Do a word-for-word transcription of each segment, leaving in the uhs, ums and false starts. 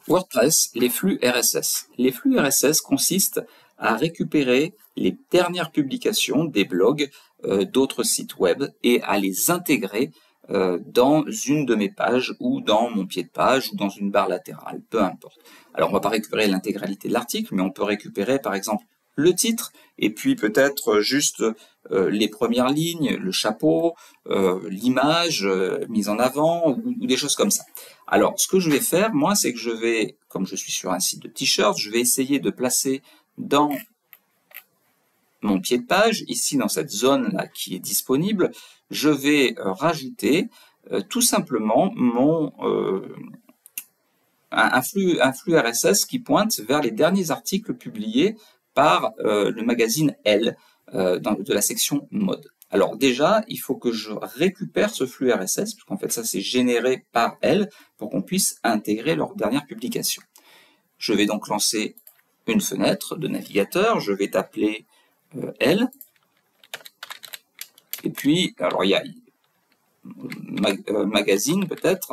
WordPress, les flux R S S. Les flux R S S consistent à récupérer les dernières publications des blogs euh, d'autres sites web et à les intégrer euh, dans une de mes pages ou dans mon pied de page ou dans une barre latérale, peu importe. Alors on ne va pas récupérer l'intégralité de l'article, mais on peut récupérer par exemple le titre et puis peut-être juste euh, les premières lignes, le chapeau, euh, l'image euh, mise en avant ou, ou des choses comme ça. Alors ce que je vais faire moi, c'est que je vais, comme je suis sur un site de t-shirt, je vais essayer de placer dans mon pied de page, ici dans cette zone là qui est disponible, je vais euh, rajouter euh, tout simplement mon euh, un, un, flux, un flux R S S qui pointe vers les derniers articles publiés par euh, le magazine Elle euh, dans, de la section mode. Alors déjà, il faut que je récupère ce flux R S S, puisqu'en fait ça c'est généré par Elle, pour qu'on puisse intégrer leur dernière publication. Je vais donc lancer une fenêtre de navigateur, je vais t'appeler euh, Elle, et puis, alors il y a mag, euh, magazine peut-être,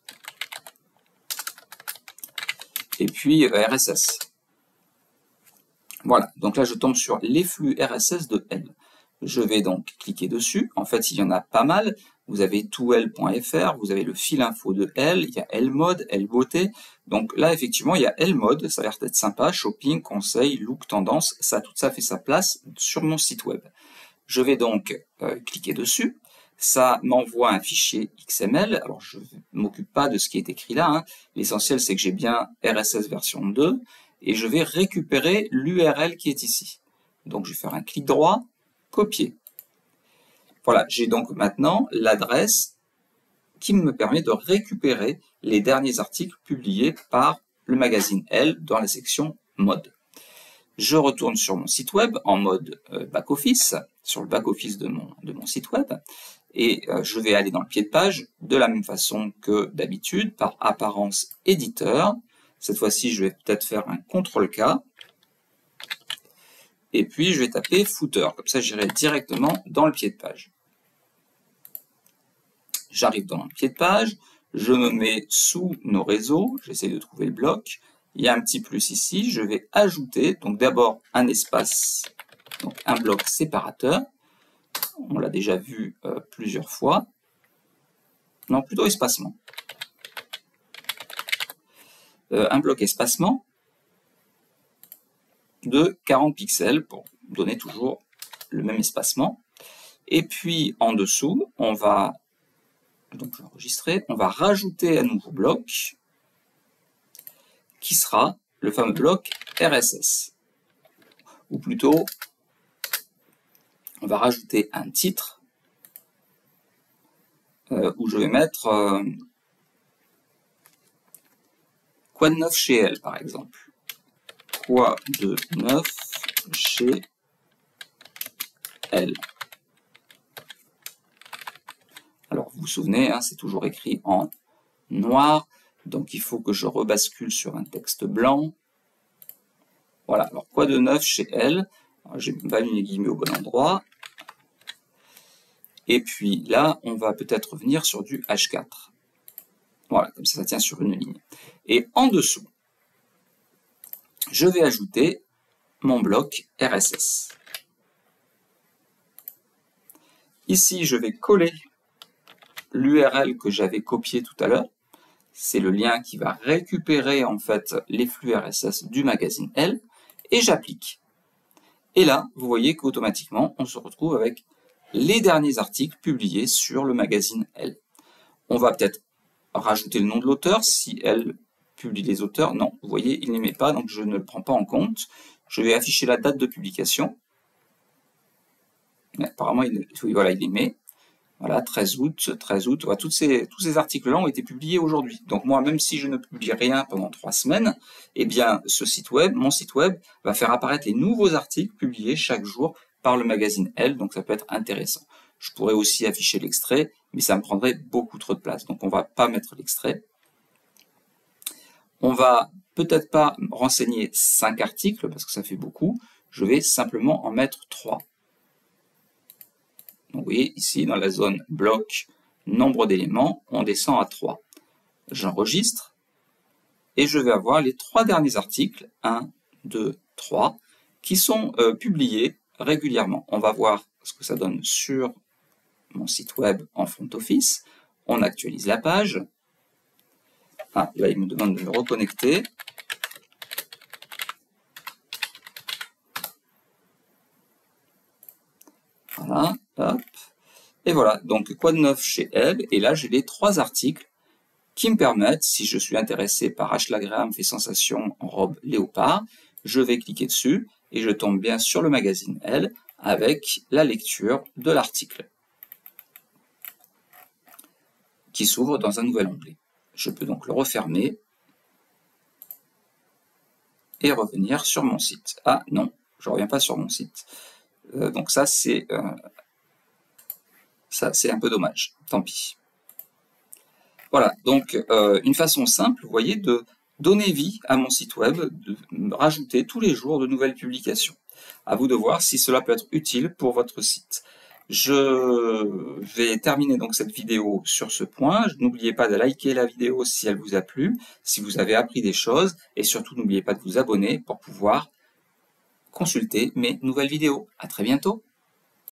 et puis euh, R S S. Voilà, donc là je tombe sur les flux R S S de Elle. Je vais donc cliquer dessus. En fait, il y en a pas mal. Vous avez tout elle point F R, vous avez le fil info de Elle, il y a Elle Mode, Elle Beauté. Donc là, effectivement, il y a Elle Mode, ça a l'air d'être sympa, shopping, conseil, look, tendance, ça, tout ça fait sa place sur mon site web. Je vais donc euh, cliquer dessus. Ça m'envoie un fichier X M L. Alors, je ne m'occupe pas de ce qui est écrit là, hein. L'essentiel, c'est que j'ai bien R S S version deux et je vais récupérer l'U R L qui est ici. Donc, je vais faire un clic droit, copier. Voilà, j'ai donc maintenant l'adresse qui me permet de récupérer les derniers articles publiés par le magazine Elle dans la section mode. Je retourne sur mon site web en mode euh, back-office, sur le back-office de mon, de mon site web, et euh, je vais aller dans le pied de page de la même façon que d'habitude, par apparence éditeur. Cette fois-ci, je vais peut-être faire un contrôle K, et puis je vais taper footer, comme ça j'irai directement dans le pied de page. J'arrive dans le pied de page, je me mets sous nos réseaux, j'essaie de trouver le bloc. Il y a un petit plus ici, je vais ajouter donc d'abord un espace, donc un bloc séparateur. On l'a déjà vu euh, plusieurs fois. Non, plutôt espacement. Euh, un bloc espacement de quarante pixels pour donner toujours le même espacement. Et puis en dessous, on va donc je vais enregistrer, on va rajouter un nouveau bloc qui sera le fameux bloc R S S. Ou plutôt, on va rajouter un titre euh, où je vais mettre euh, quoi de neuf chez Elle, par exemple. Quoi de neuf chez Elle. Alors, vous vous souvenez, hein, c'est toujours écrit en noir. Donc, il faut que je rebascule sur un texte blanc. Voilà, alors quoi de neuf chez Elle? J'ai pas mis les guillemets au bon endroit. Et puis là, on va peut-être revenir sur du H quatre. Voilà, comme ça, ça tient sur une ligne. Et en dessous, je vais ajouter mon bloc R S S. Ici, je vais coller l'U R L que j'avais copié tout à l'heure. C'est le lien qui va récupérer en fait les flux R S S du magazine Elle, et j'applique. Et là, vous voyez qu'automatiquement, on se retrouve avec les derniers articles publiés sur le magazine Elle. On va peut-être rajouter le nom de l'auteur, si Elle publie les auteurs. Non, vous voyez, il ne les met pas, donc je ne le prends pas en compte. Je vais afficher la date de publication. Mais apparemment, il, voilà, il les met. Voilà, treize août, treize août, voilà, toutes ces, tous ces articles-là ont été publiés aujourd'hui. Donc moi, même si je ne publie rien pendant trois semaines, eh bien, ce site web, mon site web, va faire apparaître les nouveaux articles publiés chaque jour par le magazine Elle, donc ça peut être intéressant. Je pourrais aussi afficher l'extrait, mais ça me prendrait beaucoup trop de place, donc on va pas mettre l'extrait. On va peut-être pas renseigner cinq articles, parce que ça fait beaucoup, je vais simplement en mettre trois. Donc, vous voyez, ici, dans la zone bloc, nombre d'éléments, on descend à trois. J'enregistre, et je vais avoir les trois derniers articles, un, deux, trois, qui sont euh, publiés régulièrement. On va voir ce que ça donne sur mon site web en front office. On actualise la page. Ah, là, il me demande de me reconnecter. Voilà, hop. Et voilà, donc quoi de neuf chez elle? Et là, j'ai les trois articles qui me permettent, si je suis intéressé par Ashla Graham fait sensation en robe léopard, je vais cliquer dessus et je tombe bien sur le magazine Elle avec la lecture de l'article qui s'ouvre dans un nouvel onglet. Je peux donc le refermer et revenir sur mon site. Ah non, je ne reviens pas sur mon site. Euh, donc ça, c'est euh, ça, c'est un peu dommage. Tant pis. Voilà, donc euh, une façon simple, vous voyez, de donner vie à mon site web, de rajouter tous les jours de nouvelles publications. À vous de voir si cela peut être utile pour votre site. Je vais terminer donc cette vidéo sur ce point. N'oubliez pas de liker la vidéo si elle vous a plu, si vous avez appris des choses, et surtout n'oubliez pas de vous abonner pour pouvoir consulter mes nouvelles vidéos. À très bientôt.